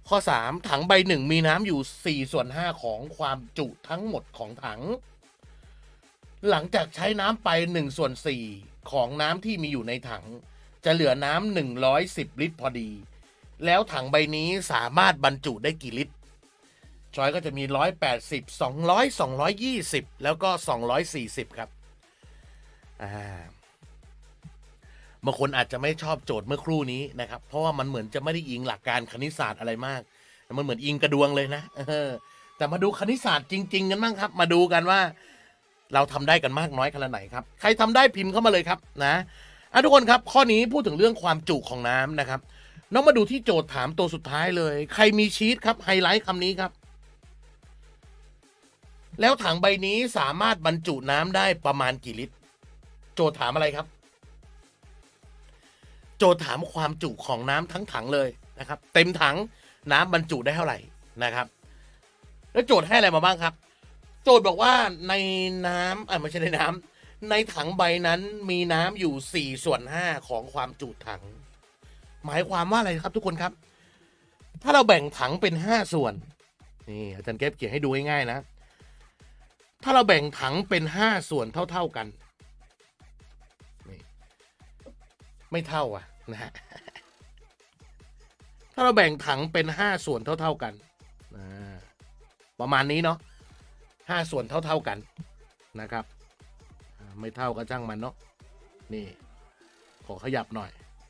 ข้อ3ถังใบหนึ่งมีน้ำอยู่4/5ของความจุทั้งหมดของถังหลังจากใช้น้ำไป1/4ของน้ำที่มีอยู่ในถังจะเหลือน้ำ110ลิตรพอดีแล้วถังใบนี้สามารถบรรจุได้กี่ลิตรช้อยก็จะมี180 200 220แล้วก็240ครับบางคนอาจจะไม่ชอบโจทย์เมื่อครู่นี้นะครับเพราะว่ามันเหมือนจะไม่ได้อิงหลักการคณิตศาสตร์อะไรมากมันเหมือนอิงกระดวงเลยนะแต่มาดูคณิตศาสตร์จริงๆกันบ้างครับมาดูกันว่าเราทำได้กันมากน้อยขนาดไหนครับใครทำได้พิมพ์เข้ามาเลยครับนะทุกคนครับข้อนี้พูดถึงเรื่องความจุของน้ำนะครับน้องมาดูที่โจทย์ถามตัวสุดท้ายเลยใครมีชีทครับไฮไลท์คำนี้ครับแล้วถังใบนี้สามารถบรรจุน้ำได้ประมาณกี่ลิตรโจทย์ถามอะไรครับโจทย์ถามความจุของน้ำทั้งถังเลยนะครับเต็มถังน้ำบรรจุได้เท่าไหร่นะครับแล้วโจทย์ให้อะไรมาบ้างครับโจทย์บอกว่าในน้ำไม่ใช่ในน้ำในถังใบนั้นมีน้ำอยู่4/5ของความจุถังหมายความว่าอะไรครับทุกคนครับถ้าเราแบ่งถังเป็น5ส่วนนี่อาจารย์เก็บเขียนให้ดูง่ายๆนะถ้าเราแบ่งถังเป็น5ส่วนเท่าๆกันนี่ไม่เท่านะฮะถ้าเราแบ่งถังเป็น5ส่วนเท่าๆกันประมาณนี้เนาะ5ส่วนเท่าๆกันนะครับไม่เท่าก็ช่างมันเนาะนี่ขอขยับหน่อย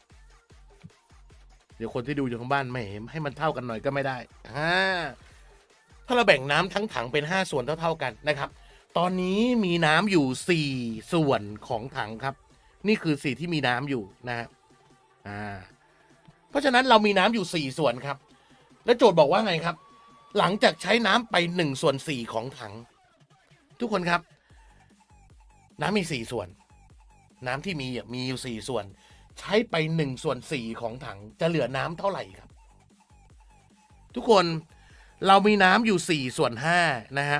เดี๋ยวคนที่ดูอยู่ทางบ้านไม่เห็นให้มันเท่ากันหน่อยก็ไม่ได้ถ้าเราแบ่งน้ำทั้งถังเป็น5ส่วนเท่าๆกันนะครับตอนนี้มีน้ำอยู่4ส่วนของถังครับนี่คือ4ที่มีน้ำอยู่นะฮะเพราะฉะนั้นเรามีน้ำอยู่4ส่วนครับและโจทย์บอกว่าไงครับหลังจากใช้น้ำไป1/4ของถังทุกคนครับน้ำมี4ส่วนน้ำที่มีอยู่4ส่วนใช้ไป1/4ของถังจะเหลือน้ำเท่าไหร่ครับทุกคนเรามีน้ำอยู่4/5นะฮะ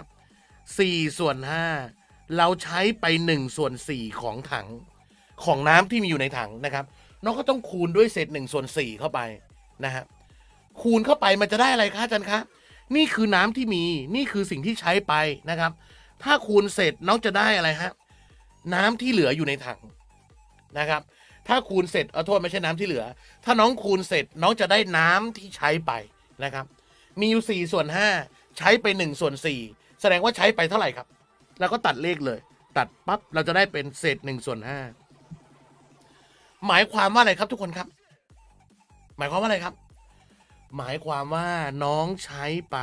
4/5เราใช้ไป1/4ของถังของน้ำที่มีอยู่ในถังนะครับน้องก็ต้องคูณด้วยเศษ1/4เข้าไปนะฮะคูณเข้าไปมันจะได้อะไรคะอาจารย์คะนี่คือน้ำที่มีนี่คือสิ่งที่ใช้ไปนะครับถ้าคูณเสร็จน้องจะได้อะไรฮะน้ำที่เหลืออยู่ในถังนะครับถ้าคูณเสร็จโทษไม่ใช่น้ำที่เหลือถ้าน้องคูณเสร็จน้องจะได้น้ำที่ใช้ไปนะครับมีอยู่4/5ใช้ไป1/4แสดงว่าใช้ไปเท่าไหร่ครับแล้วก็ตัดเลขเลยตัดปั๊บเราจะได้เป็นเศษ1/5หมายความว่าอะไรครับทุกคนครับหมายความว่าอะไรครับหมายความว่าน้องใช้ไป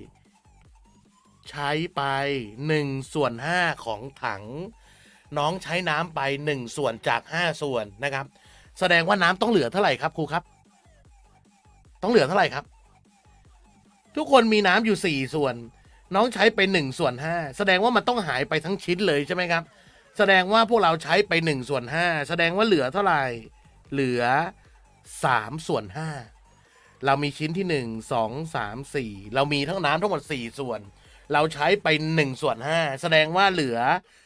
1/5ของถังน้องใช้น้ำไป1ส่วนจาก5ส่วนนะครับแสดงว่าน้ำต้องเหลือเท่าไหร่ครับครูครับต้องเหลือเท่าไหร่ครับทุกคนมีน้ำอยู่4ส่วนน้องใช้ไป1/5แสดงว่ามันต้องหายไปทั้งชิ้นเลยใช่ไหมครับแสดงว่าพวกเราใช้ไป1/5แสดงว่าเหลือเท่าไหร่เหลือ3/5เรามีชิ้นที่1 2 3 4เรามีทั้งน้ำทั้งหมด4ส่วนเราใช้ไป1/5แสดงว่าเหลือ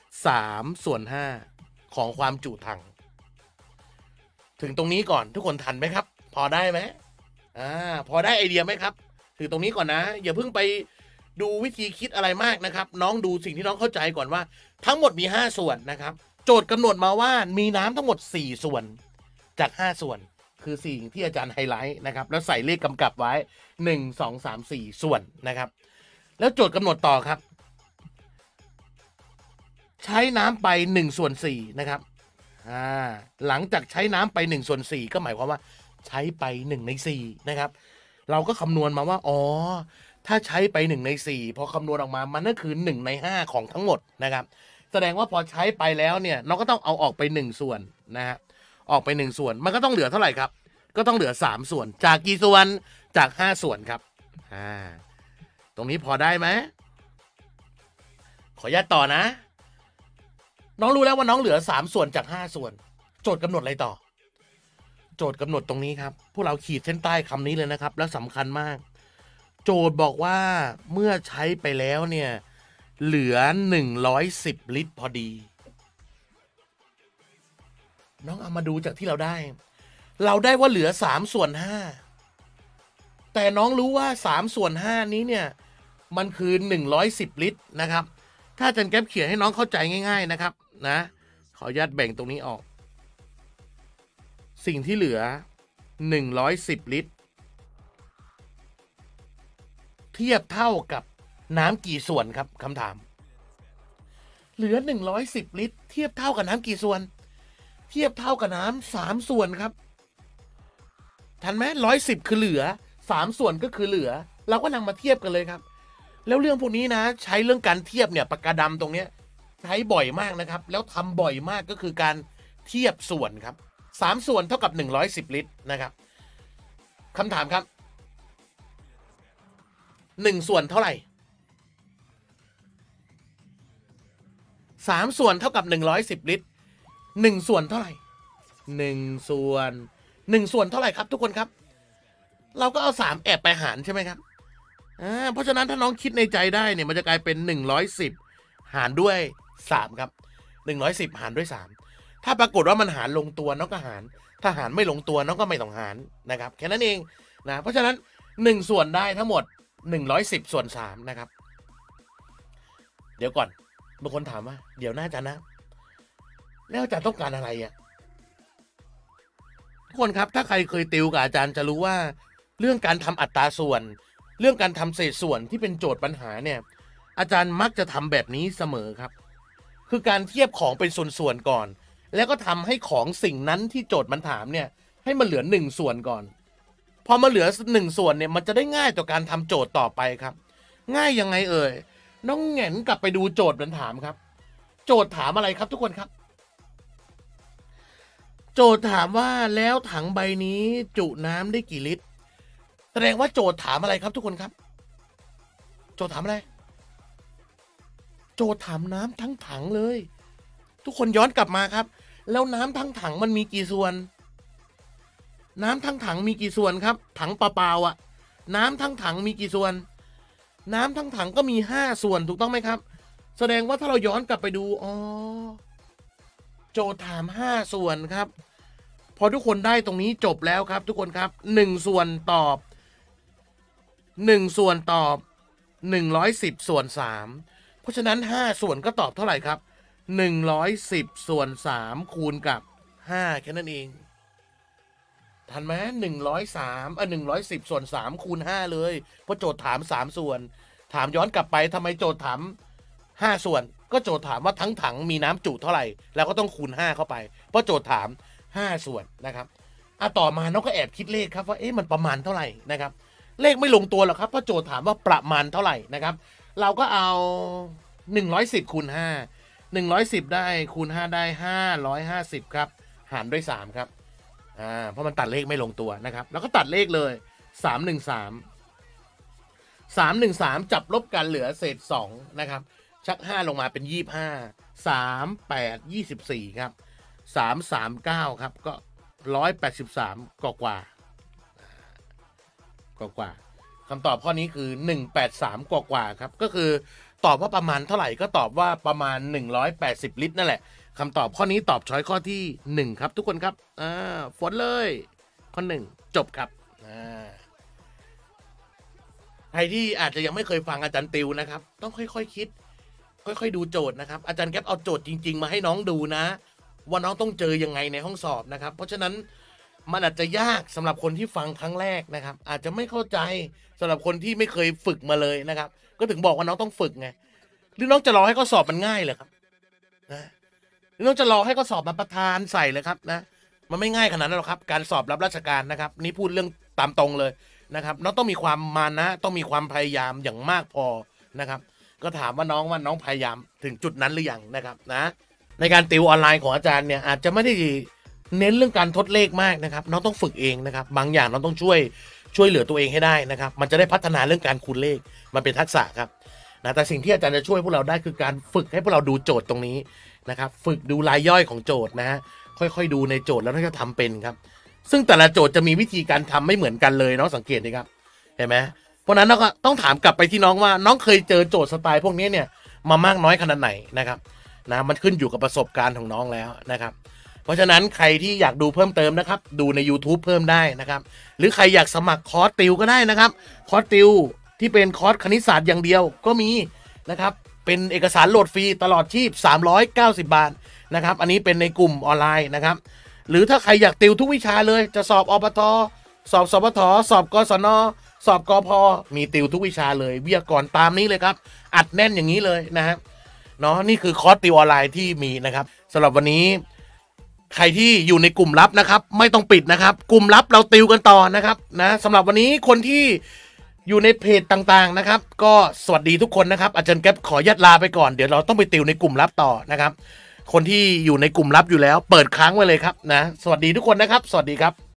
3/5ของความจุถังถึงตรงนี้ก่อนทุกคนทันไหมครับพอได้ไหมพอได้ไอเดียไหมครับถึงตรงนี้ก่อนนะอย่าเพิ่งไปดูวิธีคิดอะไรมากนะครับน้องดูสิ่งที่น้องเข้าใจก่อนว่าทั้งหมดมี5ส่วนนะครับโจทย์กำหนดมาว่ามีน้ำทั้งหมด4ส่วนจาก5ส่วนคือสิ่งที่อาจารย์ไฮไลท์นะครับแล้วใส่เลขกำกับไว้1 2 3 4ส่วนนะครับแล้วโจทย์กำหนดต่อครับใช้น้ำไป1/4นะครับหลังจากใช้น้ำไป1/4ก็หมายความว่าใช้ไป1/4นะครับเราก็คำนวณมาว่าอ๋อถ้าใช้ไป1/4พอคำนวณออกมามันก็คือ1/5ของทั้งหมดนะครับแสดงว่าพอใช้ไปแล้วเนี่ยเราก็ต้องเอาออกไป1ส่วนนะฮะออกไป1ส่วนมันก็ต้องเหลือเท่าไหร่ครับก็ต้องเหลือ3ส่วนจากกี่ส่วนจาก5ส่วนครับตรงนี้พอได้ไหมขออนุญาตต่อนะน้องรู้แล้วว่าน้องเหลือ3ส่วนจาก5ส่วนโจทย์กำหนดอะไรต่อโจทย์กำหนดตรงนี้ครับพวกเราขีดเส้นใต้คำนี้เลยนะครับแล้วสำคัญมากโจทย์บอกว่าเมื่อใช้ไปแล้วเนี่ยเหลือ110ลิตรพอดีน้องเอามาดูจากที่เราได้ว่าเหลือ3/5 แต่น้องรู้ว่า3/5นี้เนี่ยมันคือ110 ลิตรนะครับถ้าอาจารย์แก๊ปเขียนให้น้องเข้าใจง่ายๆนะครับนะขออนุญาตแบ่งตรงนี้ออกสิ่งที่เหลือ110 ลิตรเทียบเท่ากับน้ำกี่ส่วนครับคำถามเหลือ110 ลิตรเทียบเท่ากับน้ำกี่ส่วนเทียบเท่ากับน้ำ3 ส่วนครับทันไหม110คือเหลือ3 ส่วนก็คือเหลือเราก็นำมาเทียบกันเลยครับแล้วเรื่องพวกนี้นะใช้เรื่องการเทียบเนี่ยปากกาดำตรงเนี้ยใช้บ่อยมากนะครับแล้วทำบ่อยมากก็คือการเทียบส่วนครับ3 ส่วนเท่ากับ110 ลิตรนะครับคำถามครับ1 ส่วนเท่าไหร่3 ส่วนเท่ากับ110 ลิตร1 ส่วนเท่าไหร่1 ส่วน1 ส่วนเท่าไหร่ครับทุกคนครับเราก็เอา3แอบไปหารใช่ไหมครับเพราะฉะนั้นถ้าน้องคิดในใจได้เนี่ยมันจะกลายเป็น110หารด้วย3ครับ110หารด้วย3ถ้าปรากฏว่ามันหารลงตัวน้องก็หารถ้าหารไม่ลงตัวน้องก็ไม่ต้องหารนะครับแค่นั้นเองนะเพราะฉะนั้น1 ส่วนได้ทั้งหมด110/3นะครับเดี๋ยวก่อนบางคนถามว่าเดี๋ยวน่าจะนะแล้วอาจารย์ต้องการอะไรอ่ะทุกคนครับถ้าใครเคยติวกับอาจารย์จะรู้ว่าเรื่องการทำอัตราส่วนเรื่องการทำเศษส่วนที่เป็นโจทย์ปัญหาเนี่ยอาจารย์มักจะทำแบบนี้เสมอครับคือการเทียบของเป็นส่วนๆก่อนแล้วก็ทำให้ของสิ่งนั้นที่โจทย์มันถามเนี่ยให้มันเหลือ1 ส่วนก่อนพอมาเหลือ1 ส่วนเนี่ยมันจะได้ง่ายต่อการทำโจทย์ต่อไปครับง่ายยังไงเอ่ยน้องแหงนกลับไปดูโจทย์มันถามครับโจทย์ถามอะไรครับทุกคนครับโจทย์ถามว่าแล้วถังใบนี้จุน้ำได้กี่ลิตรแสดงว่าโจทย์ถามอะไรครับทุกคนครับโจทย์ถามอะไรโจทย์ถามน้ำทั้งถังเลยทุกคนย้อนกลับมาครับแล้วน้ำทั้งถังมันมีกี่ส่วนน้ำทั้งถังมีกี่ส่วนครับถังเปล่าๆอ่ะน้ำทั้งถังมีกี่ส่วนน้ำทั้งถังก็มี5 ส่วนถูกต้องไหมครับแสดงว่าถ้าเราย้อนกลับไปดูโจทย์ถาม5 ส่วนครับพอทุกคนได้ตรงนี้จบแล้วครับทุกคนครับ1 ส่วนตอบ1 ส่วนตอบ110/3เพราะฉะนั้น5 ส่วนก็ตอบเท่าไหร่ครับ110/3คูณกับ5แค่นั้นเองทันไหม110/3คูณ5เลยเพราะโจทย์ถาม3 ส่วนถามย้อนกลับไปทำไมโจทย์ถาม5 ส่วนก็โจทย์ถามว่าทั้งถังมีน้ำจุเท่าไหร่แล้วก็ต้องคูณ5เข้าไปเพราะโจทย์ถาม5 ส่วนนะครับต่อมาน้องก็แอบคิดเลขครับว่ามันประมาณเท่าไหร่นะครับเลขไม่ลงตัวหรอกครับเพราะโจทย์ถามว่าประมาณเท่าไหร่นะครับเราก็เอา110คูณ5 110ได้คูณ5ได้550ครับหารด้วย3ครับเพราะมันตัดเลขไม่ลงตัวนะครับแล้วก็ตัดเลขเลย313จับลบกันเหลือเศษ2นะครับชัก5ลงมาเป็น25 3 8 24ครับ339ครับก็183กว่าคำตอบข้อนี้คือ183กว่าครับก็คือตอบว่าประมาณเท่าไหร่ก็ตอบว่าประมาณ180 ลิตรนั่นแหละคำตอบข้อนี้ตอบช้อยข้อที่1ครับทุกคนครับฝนเลยข้อ1จบครับใครที่อาจจะยังไม่เคยฟังอาจารย์ติวนะครับต้องค่อยๆคิดค่อยๆดูโจทย์นะครับอาจารย์แก๊ปเอาโจทย์จริงๆมาให้น้องดูนะว่าน้องต้องเจอยังไงในห้องสอบนะครับเพราะฉะนั้นมันอาจจะยากสำหรับคนที่ฟังครั้งแรกนะครับอาจจะไม่เข้าใจสำหรับคนที่ไม่เคยฝึกมาเลยนะครับก็ถึงบอกว่าน้องต้องฝึกไงหรือน้องจะรอให้ข้อสอบมันง่ายเหรอครับนะหรือน้องจะรอให้ข้อสอบมาประทานใส่เลยครับนะมันไม่ง่ายขนาดนั้นหรอกครับการสอบรับราชการนะครับนี่พูดเรื่องตามตรงเลยนะครับน้องต้องมีความมานะต้องมีความพยายามอย่างมากพอนะครับก็ถามว่าน้องพยายามถึงจุดนั้นหรือยังนะครับนะในการติวออนไลน์ของอาจารย์เนี่ยอาจจะไม่ได้เน้นเรื่องการทดเลขมากนะครับน้องต้องฝึกเองนะครับบางอย่างน้องต้องช่วยเหลือตัวเองให้ได้นะครับมันจะได้พัฒนาเรื่องการคูณเลขมันเป็นทักษะครับนะแต่สิ่งที่อาจารย์จะช่วยพวกเราได้คือการฝึกให้พวกเราดูโจทย์ตรงนี้นะครับฝึกดูรายย่อยของโจทย์นะฮะค่อยๆดูในโจทย์แล้วน่าจะทำเป็นครับซึ่งแต่ละโจทย์จะมีวิธีการทำไม่เหมือนกันเลยน้องสังเกตดีครับเห็นไหมเพราะนั้นเราก็ต้องถามกลับไปที่น้องว่าน้องเคยเจอโจทย์สไตล์พวกนี้เนี่ยมามากน้อยขนาดไหนนะครับนะมันขึ้นอยู่กับประสบการณ์ของน้องแล้วนะครับเพราะฉะนั้นใครที่อยากดูเพิ่มเติมนะครับดูใน YouTube เพิ่มได้นะครับหรือใครอยากสมัครคอร์สติวก็ได้นะครับคอร์สติวที่เป็นคอร์สคณิตศาสตร์อย่างเดียวก็มีนะครับเป็นเอกสารโหลดฟรีตลอดชีพ390 บาทนะครับอันนี้เป็นในกลุ่มออนไลน์นะครับหรือถ้าใครอยากติวทุกวิชาเลยจะสอบอบต.สอบสปท.สอบกศน.สอบกพ.มีติวทุกวิชาเลยวิทยากรตามนี้เลยครับอัดแน่นอย่างนี้เลยนะครับเนาะนี่คือคอร์สติวออนไลน์ที่มีนะครับสำหรับวันนี้ใครที่อยู่ในกลุ่มลับนะครับไม่ต้องปิดนะครับกลุ่มลับเราติวกันต่อนะครับนะสำหรับวันนี้คนที่อยู่ในเพจต่างๆนะครับก็สวัสดีทุกคนนะครับอาจารย์แก๊ปขอยัดลาไปก่อนเดี๋ยวเราต้องไปติวในกลุ่มลับต่อนะครับคนที่อยู่ในกลุ่มลับอยู่แล้วเปิดค้างไว้เลยครับนะสวัสดีทุกคนนะครับสวัสดีครับ